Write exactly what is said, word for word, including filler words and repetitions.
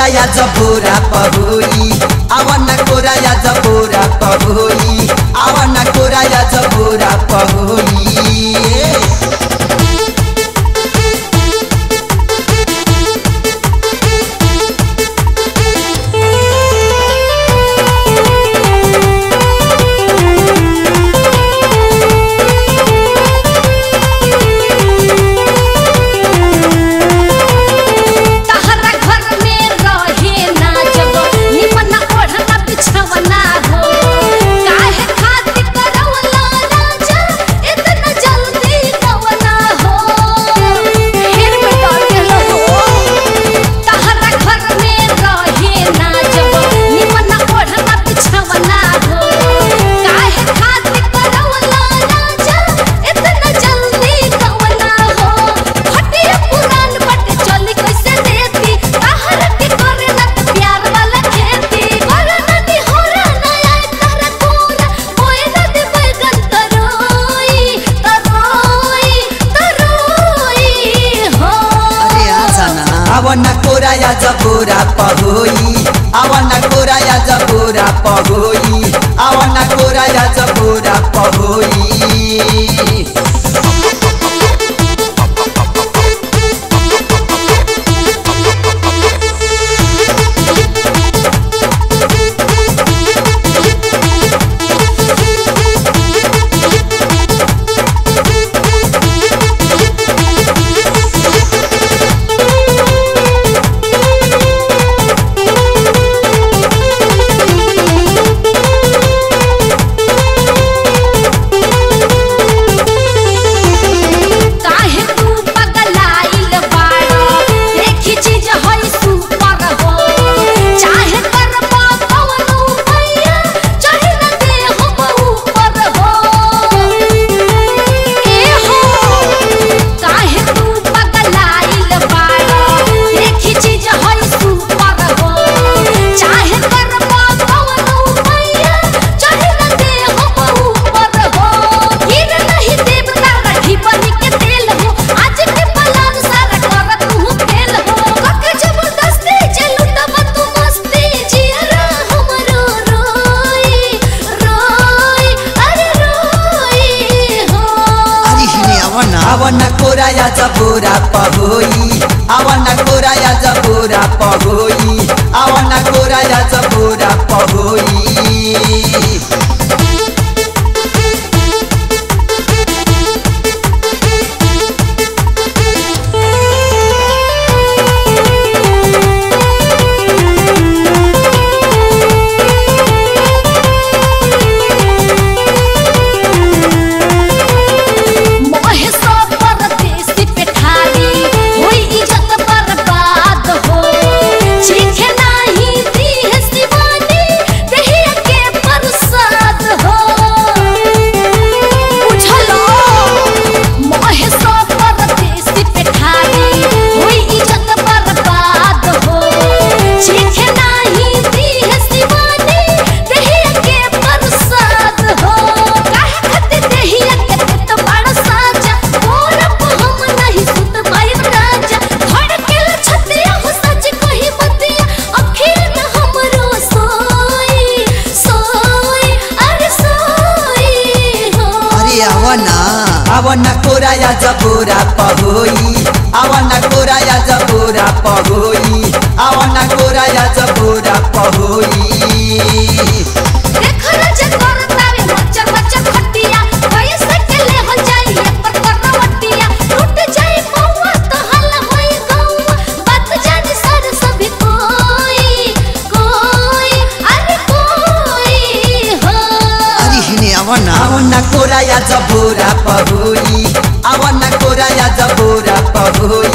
कोरा या जबोरा पहोई आवना कोरा या जबोरा पहोई आवना कोरा या जबोरा पहोई आवना कोरा या जबोरा पहोई आवना कोरा या जबोरा पहोई आवना कोरा या जबोरा पहोई आवना कोरा या जबोरा पहोई आवना कोरा या जबोरा पहोई आवना कोरा या जबोरा पहोई आवना कोरा या जबोरा पहोई आवना कोरा या जबोरा पहोई आवना कोरा या जबोरा पहोई आवना कोरा या जबोरा पहोई आवना कोरा या जबोरा पहोई